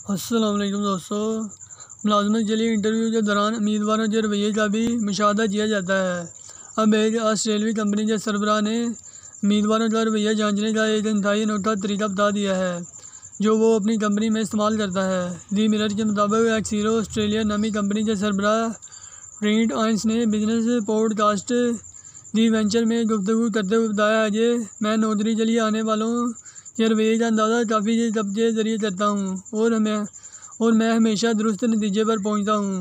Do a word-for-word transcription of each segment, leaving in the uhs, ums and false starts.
अस्सलाम वालेकुम दोस्तों। मुलाजमत के लिए इंटरव्यू के दौरान उम्मीदवारों के रवैये का भी मुशाहदा किया जाता है। अब एक ऑस्ट्रेलियाई कंपनी के सरबराह ने उम्मीदवारों का रवैया जांचने का एक इंतहाई अनोखा तरीका बता दिया है जो वो अपनी कंपनी में इस्तेमाल करता है। दी मिरर के मुताबिक एक्स हीरो ऑस्ट्रेलिया नामी कंपनी के सरबराह ट्रेंट आइंस ने बिजनेस पॉडकास्ट दी वेंचर में गुफ्तगू करते हुए बताया है कि मैं नौकरी के लिए आने वालों के रवैये का अंदाज़ा काफ़ी तब के ज़रिए करता हूँ और हमें और मैं हमेशा दुरुस्त नतीजे पर पहुँचता हूँ।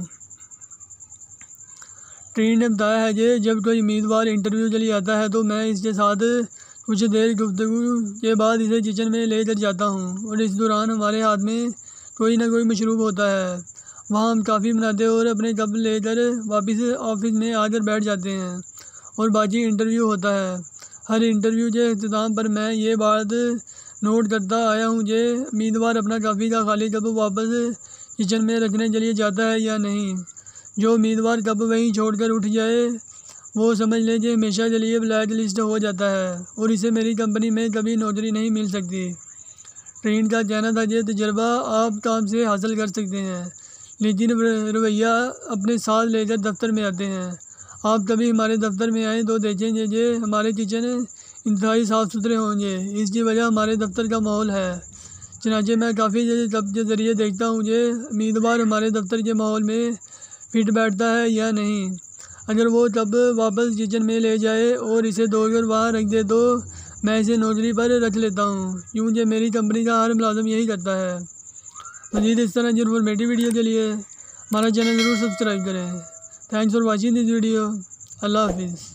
ट्रेंट ने बताया है कि जब कोई उम्मीदवार इंटरव्यू के लिए आता है तो मैं इसके साथ कुछ देर गुफ्तगू के बाद इसे किचन में ले कर जाता हूँ और इस दौरान हमारे हाथ में कोई ना कोई मशरूब होता है। वहाँ हम काफ़ी बनाते और अपने कप लेकर वापस ऑफिस में आकर बैठ जाते हैं और बाकी इंटरव्यू होता है। हर इंटरव्यू के अख्ताम पर मैं ये बात नोट करता आया हूँ कि उम्मीदवार अपना काफ़ी का खाली कप वापस किचन में रखने के लिए जाता है या नहीं। जो उम्मीदवार कप वहीं छोड़कर उठ जाए वो समझ लें कि हमेशा के लिए ब्लैक लिस्ट हो जाता है और इसे मेरी कंपनी में कभी नौकरी नहीं मिल सकती। ट्रेंट का कहना था कि तजर्बा आप काम से हासिल कर सकते हैं लेकिन रवैया अपने साथ लेकर दफ्तर में आते हैं। आप कभी हमारे दफ्तर में आएँ तो देखेंगे कि हमारे किचन इंतहाई साफ़ सुथरे होंगे। इसकी वजह हमारे दफ्तर का माहौल है। चनाचे मैं काफ़ी तब के ज़रिए देखता हूँ कि उम्मीदवार हमारे दफ्तर के माहौल में फिट बैठता है या नहीं। अगर वो तब वापस किचन में ले जाए और इसे धोकर वहाँ रख दे तो मैं इसे नौकरी पर रख लेता हूँ क्योंकि मेरी कंपनी का हर मुलाजिम यही करता है। मज़ीद इस तरह की इन्फॉर्मेटिव वीडियो के लिए हमारा चैनल ज़रूर सब्सक्राइब करें। Thanks for watching this video. अल्लाह हाफिज़।